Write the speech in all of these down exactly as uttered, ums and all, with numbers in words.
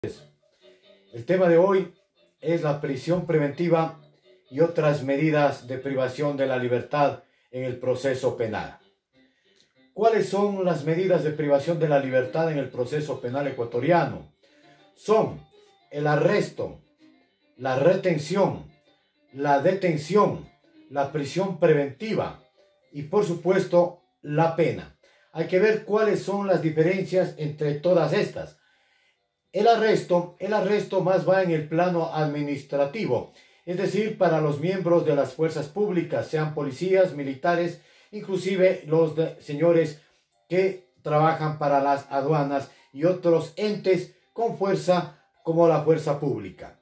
El tema de hoy es la prisión preventiva y otras medidas de privación de la libertad en el proceso penal. ¿Cuáles son las medidas de privación de la libertad en el proceso penal ecuatoriano? Son el arresto, la retención, la detención, la prisión preventiva y, por supuesto, la pena. Hay que ver cuáles son las diferencias entre todas estas. El arresto, el arresto más va en el plano administrativo, es decir, para los miembros de las fuerzas públicas, sean policías, militares, inclusive los de, señores que trabajan para las aduanas y otros entes con fuerza como la fuerza pública.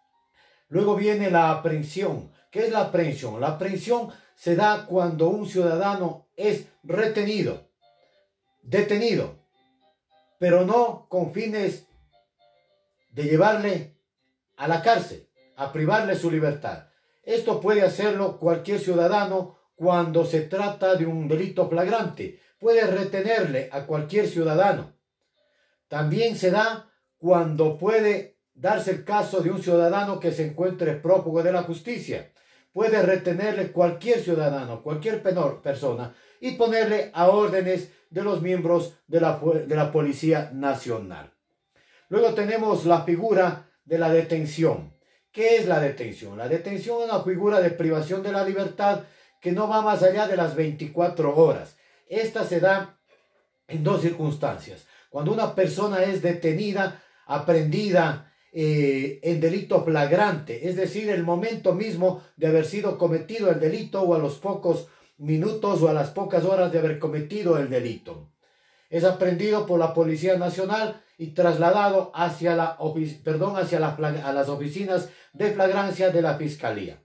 Luego viene la aprehensión. ¿Qué es la aprehensión? La aprehensión se da cuando un ciudadano es retenido, detenido, pero no con fines de llevarle a la cárcel, a privarle su libertad. Esto puede hacerlo cualquier ciudadano cuando se trata de un delito flagrante. Puede retenerle a cualquier ciudadano. También se da cuando puede darse el caso de un ciudadano que se encuentre prófugo de la justicia. Puede retenerle cualquier ciudadano, cualquier persona y ponerle a órdenes de los miembros de la, de la Policía Nacional. Luego tenemos la figura de la detención. ¿Qué es la detención? La detención es una figura de privación de la libertad que no va más allá de las veinticuatro horas. Esta se da en dos circunstancias. Cuando una persona es detenida, aprehendida eh, en delito flagrante, es decir, el momento mismo de haber sido cometido el delito o a los pocos minutos o a las pocas horas de haber cometido el delito. Es aprehendido por la Policía Nacional y trasladado hacia, la, perdón, hacia la, a las oficinas de flagrancia de la Fiscalía.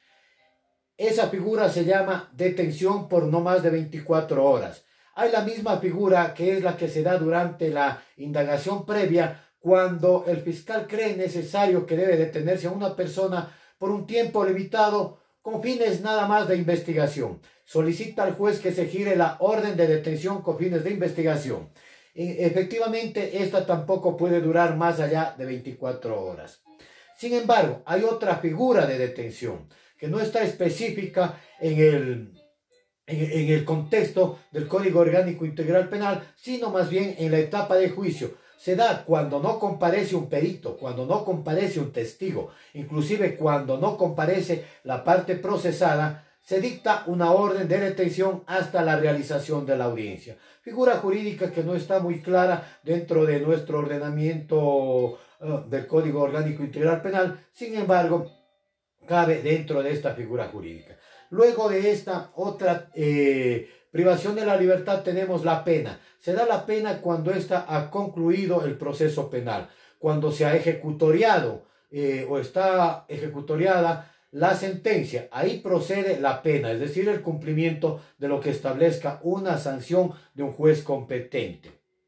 Esa figura se llama detención por no más de veinticuatro horas. Hay la misma figura que es la que se da durante la indagación previa cuando el fiscal cree necesario que debe detenerse a una persona por un tiempo limitado con fines nada más de investigación. Solicita al juez que se gire la orden de detención con fines de investigación. Efectivamente, esta tampoco puede durar más allá de veinticuatro horas. Sin embargo, hay otra figura de detención que no está específica en el, en, en el contexto del Código Orgánico Integral Penal, sino más bien en la etapa de juicio. Se da cuando no comparece un perito, cuando no comparece un testigo, inclusive cuando no comparece la parte procesada, se dicta una orden de detención hasta la realización de la audiencia. Figura jurídica que no está muy clara dentro de nuestro ordenamiento uh, del Código Orgánico Integral Penal, sin embargo, cabe dentro de esta figura jurídica. Luego de esta otra eh, privación de la libertad tenemos la pena. Se da la pena cuando ésta ha concluido el proceso penal, cuando se ha ejecutoriado eh, o está ejecutoriada la sentencia. Ahí procede la pena, es decir, el cumplimiento de lo que establezca una sanción de un juez competente.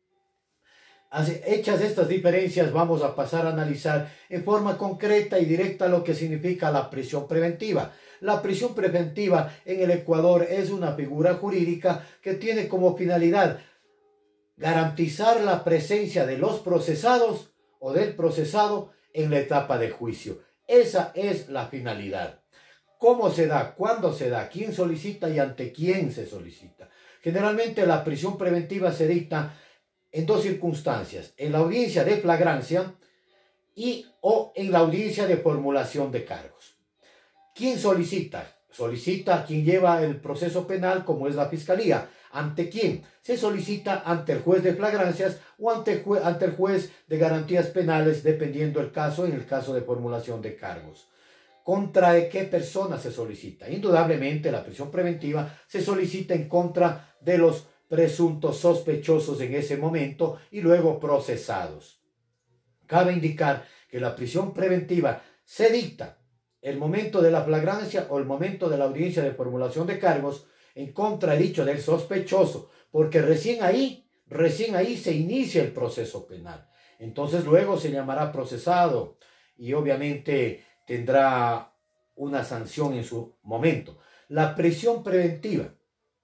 Así, hechas estas diferencias, vamos a pasar a analizar en forma concreta y directa lo que significa la prisión preventiva. La prisión preventiva en el Ecuador es una figura jurídica que tiene como finalidad garantizar la presencia de los procesados o del procesado en la etapa de juicio. Esa es la finalidad. ¿Cómo se da? ¿Cuándo se da? ¿Quién solicita y ante quién se solicita? Generalmente la prisión preventiva se dicta en dos circunstancias, en la audiencia de flagrancia y o en la audiencia de formulación de cargos. ¿Quién solicita? Solicita a quien lleva el proceso penal, como es la Fiscalía. ¿Ante quién? Se solicita ante el juez de flagrancias o ante el, jue ante el juez de garantías penales, dependiendo el caso, en el caso de formulación de cargos. ¿Contra qué persona se solicita? Indudablemente la prisión preventiva se solicita en contra de los presuntos sospechosos en ese momento y luego procesados. Cabe indicar que la prisión preventiva se dicta el momento de la flagrancia o el momento de la audiencia de formulación de cargos en contra, dicho, del sospechoso, porque recién ahí, recién ahí se inicia el proceso penal. Entonces luego se llamará procesado y obviamente tendrá una sanción en su momento. La prisión preventiva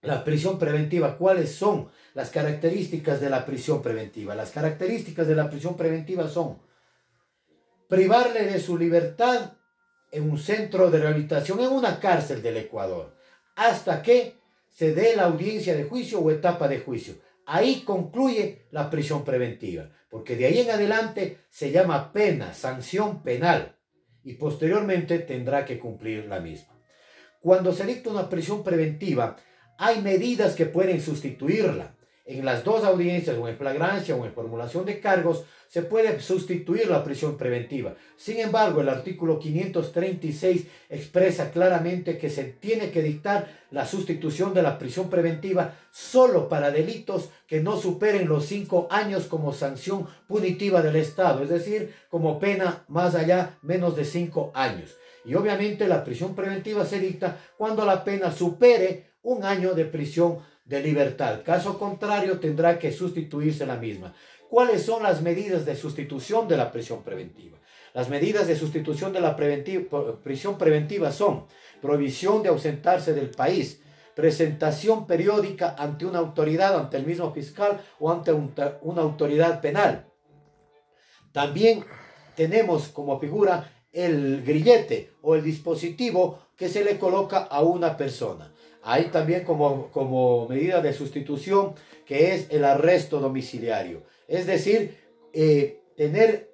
la prisión preventiva. ¿Cuáles son las características de la prisión preventiva? Las características de la prisión preventiva son privarle de su libertad en un centro de rehabilitación, en una cárcel del Ecuador, hasta que se dé la audiencia de juicio o etapa de juicio. Ahí concluye la prisión preventiva, porque de ahí en adelante se llama pena, sanción penal, y posteriormente tendrá que cumplir la misma. Cuando se dicta una prisión preventiva, hay medidas que pueden sustituirla. En las dos audiencias, o en flagrancia o en formulación de cargos, se puede sustituir la prisión preventiva. Sin embargo, el artículo quinientos treinta y seis expresa claramente que se tiene que dictar la sustitución de la prisión preventiva solo para delitos que no superen los cinco años como sanción punitiva del Estado, es decir, como pena más allá, menos de cinco años. Y obviamente la prisión preventiva se dicta cuando la pena supere un año de prisión de libertad. Caso contrario, tendrá que sustituirse la misma. ¿Cuáles son las medidas de sustitución de la prisión preventiva? Las medidas de sustitución de la preventiva, prisión preventiva son prohibición de ausentarse del país, presentación periódica ante una autoridad, ante el mismo fiscal o ante un, una autoridad penal. También tenemos como figura el grillete o el dispositivo que se le coloca a una persona. Hay también como, como medida de sustitución que es el arresto domiciliario. Es decir, eh, tener,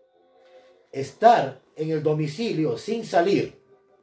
estar en el domicilio sin salir,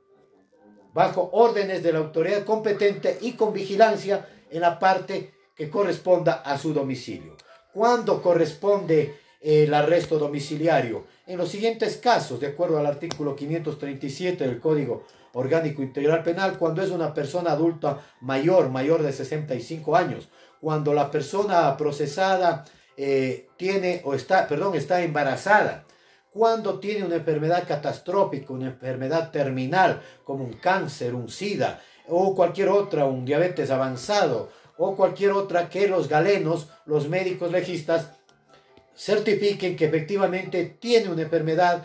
bajo órdenes de la autoridad competente y con vigilancia en la parte que corresponda a su domicilio. ¿Cuándo corresponde el arresto domiciliario? En los siguientes casos, de acuerdo al artículo quinientos treinta y siete del Código Orgánico Integral Penal, cuando es una persona adulta mayor, mayor de sesenta y cinco años, cuando la persona procesada eh, tiene o está, perdón, está embarazada, cuando tiene una enfermedad catastrófica, una enfermedad terminal, como un cáncer, un SIDA, o cualquier otra, un diabetes avanzado, o cualquier otra que los galenos, los médicos legistas, certifiquen que efectivamente tiene una enfermedad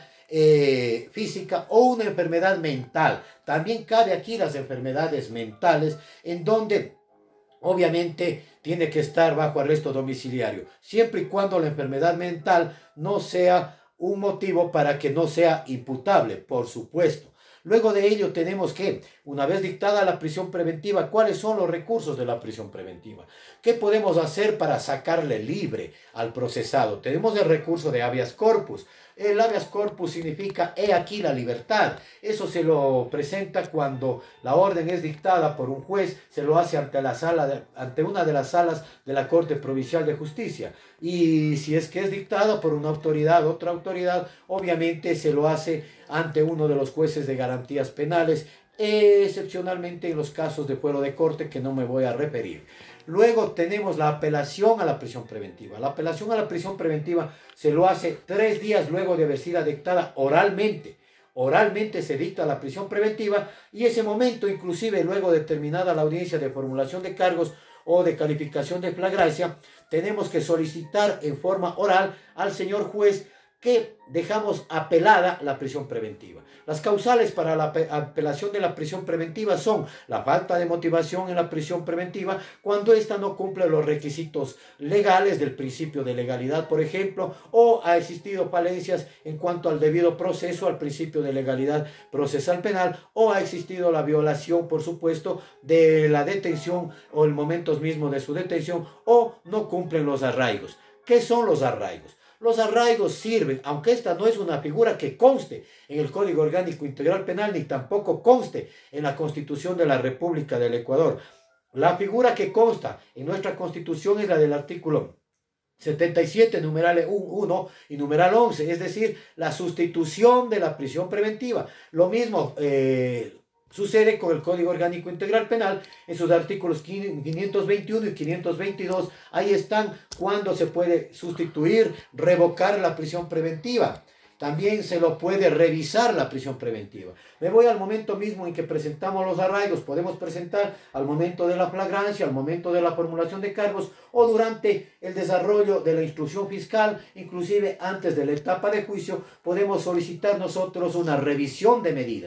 eh, física o una enfermedad mental. También cabe aquí las enfermedades mentales, en donde obviamente tiene que estar bajo arresto domiciliario, siempre y cuando la enfermedad mental no sea un motivo para que no sea imputable, por supuesto. Luego de ello tenemos que, una vez dictada la prisión preventiva, ¿cuáles son los recursos de la prisión preventiva? ¿Qué podemos hacer para sacarle libre al procesado? Tenemos el recurso de habeas corpus. El habeas corpus significa, he aquí la libertad. Eso se lo presenta cuando la orden es dictada por un juez, se lo hace ante, la sala de, ante una de las salas de la Corte Provincial de Justicia. Y si es que es dictada por una autoridad, otra autoridad, obviamente se lo hace ante uno de los jueces de garantías penales, excepcionalmente en los casos de fuero de corte que no me voy a referir. Luego tenemos la apelación a la prisión preventiva. La apelación a la prisión preventiva se lo hace tres días luego de haber sido dictada oralmente. Oralmente se dicta la prisión preventiva y ese momento, inclusive luego de terminada la audiencia de formulación de cargos o de calificación de flagrancia, tenemos que solicitar en forma oral al señor juez que dejamos apelada la prisión preventiva. Las causales para la apelación de la prisión preventiva son la falta de motivación en la prisión preventiva cuando ésta no cumple los requisitos legales del principio de legalidad, por ejemplo, o ha existido falencias en cuanto al debido proceso, al principio de legalidad procesal penal, o ha existido la violación, por supuesto, de la detención o el momento mismo de su detención, o no cumplen los arraigos. ¿Qué son los arraigos? Los arraigos sirven, aunque esta no es una figura que conste en el Código Orgánico Integral Penal, ni tampoco conste en la Constitución de la República del Ecuador. La figura que consta en nuestra Constitución es la del artículo setenta y siete, numeral uno y numeral once, es decir, la sustitución de la prisión preventiva. Lo mismo eh, sucede con el Código Orgánico Integral Penal en sus artículos quinientos veintiuno y quinientos veintidós. Ahí están cuando se puede sustituir, revocar la prisión preventiva. También se lo puede revisar la prisión preventiva. Me voy al momento mismo en que presentamos los arraigos. Podemos presentar al momento de la flagrancia, al momento de la formulación de cargos o durante el desarrollo de la instrucción fiscal, inclusive antes de la etapa de juicio, podemos solicitar nosotros una revisión de medidas.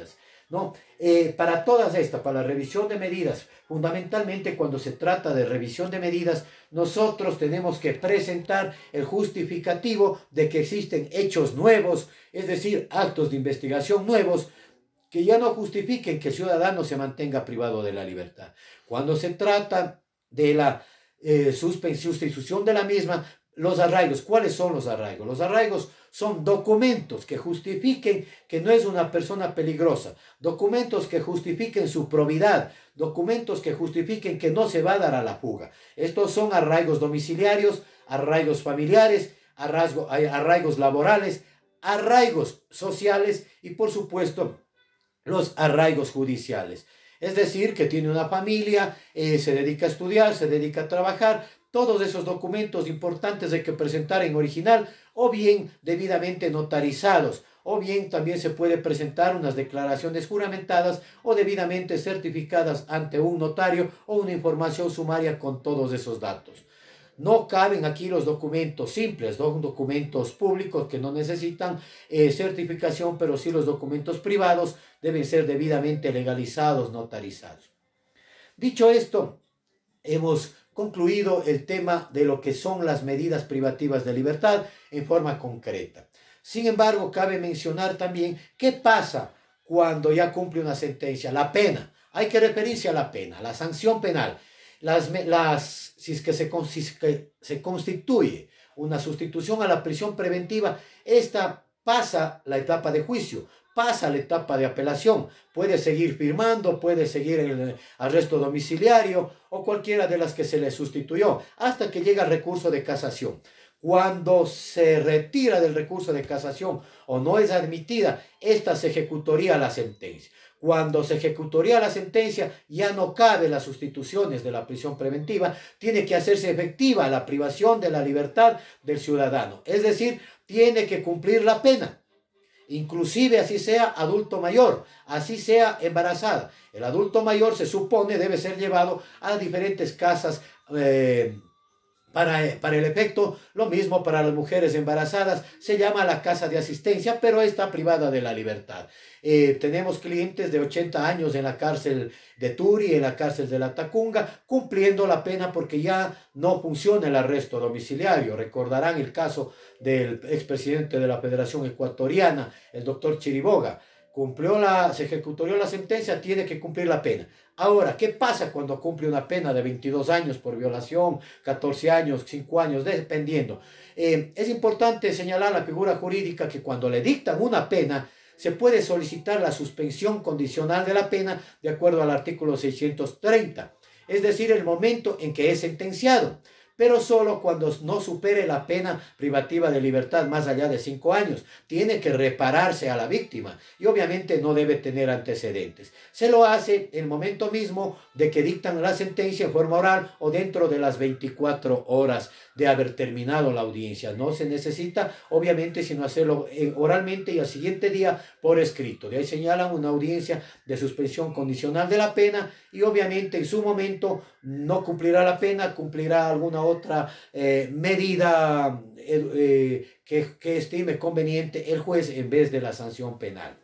¿no? Eh, para todas estas, para la revisión de medidas, fundamentalmente cuando se trata de revisión de medidas, nosotros tenemos que presentar el justificativo de que existen hechos nuevos, es decir, actos de investigación nuevos, que ya no justifiquen que el ciudadano se mantenga privado de la libertad. Cuando se trata de la eh, suspensión, sustitución de la misma, los arraigos, ¿cuáles son los arraigos? Los arraigos son documentos que justifiquen que no es una persona peligrosa, documentos que justifiquen su probidad, documentos que justifiquen que no se va a dar a la fuga. Estos son arraigos domiciliarios, arraigos familiares, arraigo, arraigos laborales, arraigos sociales y, por supuesto, los arraigos judiciales. Es decir, que tiene una familia, eh, se dedica a estudiar, se dedica a trabajar. Todos esos documentos importantes hay que presentar en original o bien debidamente notarizados, o bien también se puede presentar unas declaraciones juramentadas o debidamente certificadas ante un notario o una información sumaria con todos esos datos. No caben aquí los documentos simples, son documentos públicos que no necesitan eh, certificación, pero sí los documentos privados deben ser debidamente legalizados, notarizados. Dicho esto, hemos concluido el tema de lo que son las medidas privativas de libertad en forma concreta. Sin embargo, cabe mencionar también qué pasa cuando ya cumple una sentencia, la pena. Hay que referirse a la pena, a la sanción penal. Las, las, si es que se, si es que se constituye una sustitución a la prisión preventiva, esta pasa la etapa de juicio, pasa la etapa de apelación, puede seguir firmando, puede seguir el arresto domiciliario o cualquiera de las que se le sustituyó, hasta que llega el recurso de casación. Cuando se retira del recurso de casación o no es admitida, esta se ejecutaría la sentencia. Cuando se ejecutaría la sentencia, ya no cabe las sustituciones de la prisión preventiva, tiene que hacerse efectiva la privación de la libertad del ciudadano. Es decir, tiene que cumplir la pena, inclusive así sea adulto mayor, así sea embarazada. El adulto mayor se supone debe ser llevado a diferentes casas eh, Para, para el efecto, lo mismo para las mujeres embarazadas, se llama la casa de asistencia, pero está privada de la libertad. Eh, tenemos clientes de ochenta años en la cárcel de Turi, en la cárcel de la Tacunga, cumpliendo la pena porque ya no funciona el arresto domiciliario. Recordarán el caso del expresidente de la Federación Ecuatoriana, el doctor Chiriboga. Cumplió la, se ejecutó la sentencia, tiene que cumplir la pena. Ahora, ¿qué pasa cuando cumple una pena de veintidós años por violación, catorce años, cinco años, dependiendo? Eh, es importante señalar la figura jurídica que cuando le dictan una pena, se puede solicitar la suspensión condicional de la pena de acuerdo al artículo seiscientos treinta, es decir, el momento en que es sentenciado, pero solo cuando no supere la pena privativa de libertad más allá de cinco años. Tiene que repararse a la víctima y obviamente no debe tener antecedentes. Se lo hace en el momento mismo de que dictan la sentencia en forma oral o dentro de las veinticuatro horas de haber terminado la audiencia. No se necesita, obviamente, sino hacerlo oralmente y al siguiente día por escrito. De ahí señalan una audiencia de suspensión condicional de la pena y obviamente en su momento no cumplirá la pena, cumplirá alguna otra eh, medida eh, eh, que, que estime conveniente el juez en vez de la sanción penal.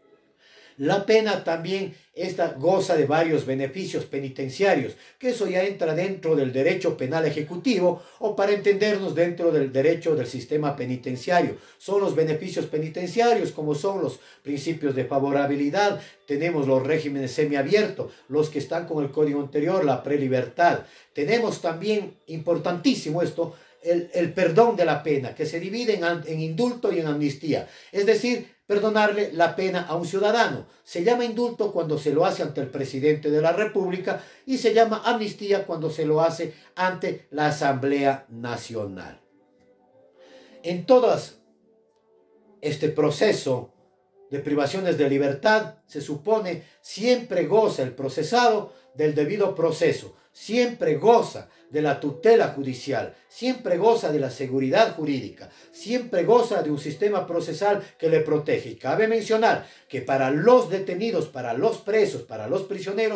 La pena también esta goza de varios beneficios penitenciarios, que eso ya entra dentro del derecho penal ejecutivo o para entendernos dentro del derecho del sistema penitenciario. Son los beneficios penitenciarios como son los principios de favorabilidad, tenemos los regímenes semiabiertos, los que están con el código anterior, la prelibertad. Tenemos también, importantísimo esto, el, el perdón de la pena, que se divide en, en indulto y en amnistía. Es decir, perdonarle la pena a un ciudadano. Se llama indulto cuando se lo hace ante el presidente de la República y se llama amnistía cuando se lo hace ante la Asamblea Nacional. En todo este proceso de privaciones de libertad, se supone, siempre goza el procesado del debido proceso, siempre goza de la tutela judicial, siempre goza de la seguridad jurídica, siempre goza de un sistema procesal que le protege. Y cabe mencionar que para los detenidos, para los presos, para los prisioneros,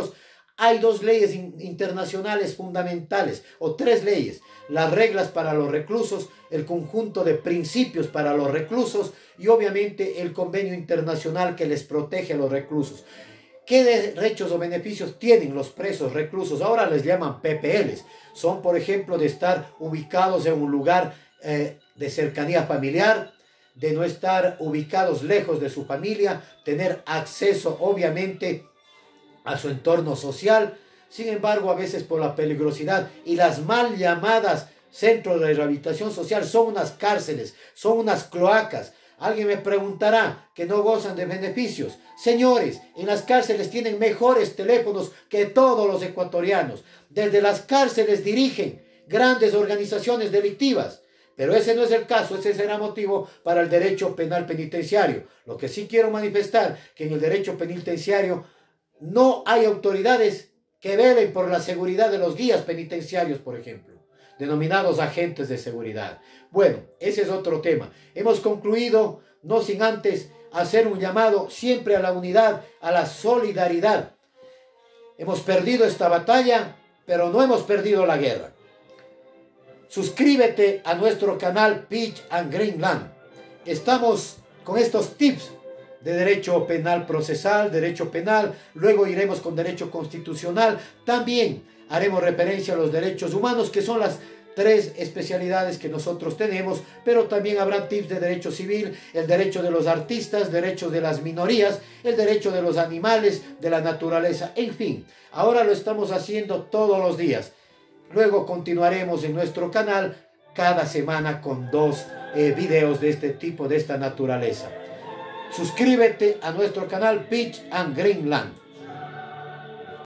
Hay dos leyes internacionales fundamentales, o tres leyes: las reglas para los reclusos, el conjunto de principios para los reclusos y obviamente el convenio internacional que les protege a los reclusos. ¿Qué derechos o beneficios tienen los presos reclusos? Ahora les llaman P P Ls. Son, por ejemplo, de estar ubicados en un lugar eh, de cercanía familiar, de no estar ubicados lejos de su familia, tener acceso obviamente a su entorno social. Sin embargo, a veces por la peligrosidad y las mal llamadas centros de rehabilitación social son unas cárceles, son unas cloacas. Alguien me preguntará que no gozan de beneficios. Señores, en las cárceles tienen mejores teléfonos que todos los ecuatorianos. Desde las cárceles dirigen grandes organizaciones delictivas. Pero ese no es el caso, ese será motivo para el derecho penal penitenciario. Lo que sí quiero manifestar, que en el derecho penitenciario no hay autoridades que velen por la seguridad de los guías penitenciarios, por ejemplo, denominados agentes de seguridad. Bueno, ese es otro tema. Hemos concluido, no sin antes hacer un llamado siempre a la unidad, a la solidaridad. Hemos perdido esta batalla, pero no hemos perdido la guerra. Suscríbete a nuestro canal Peach and Greenland. Estamos con estos tips de derecho penal procesal, derecho penal, luego iremos con derecho constitucional, también haremos referencia a los derechos humanos, que son las tres especialidades que nosotros tenemos, pero también habrá tips de derecho civil, el derecho de los artistas, derechos de las minorías, el derecho de los animales, de la naturaleza, en fin, ahora lo estamos haciendo todos los días. Luego continuaremos en nuestro canal cada semana con dos eh, videos de este tipo, de esta naturaleza. Suscríbete a nuestro canal Peach and Greenland.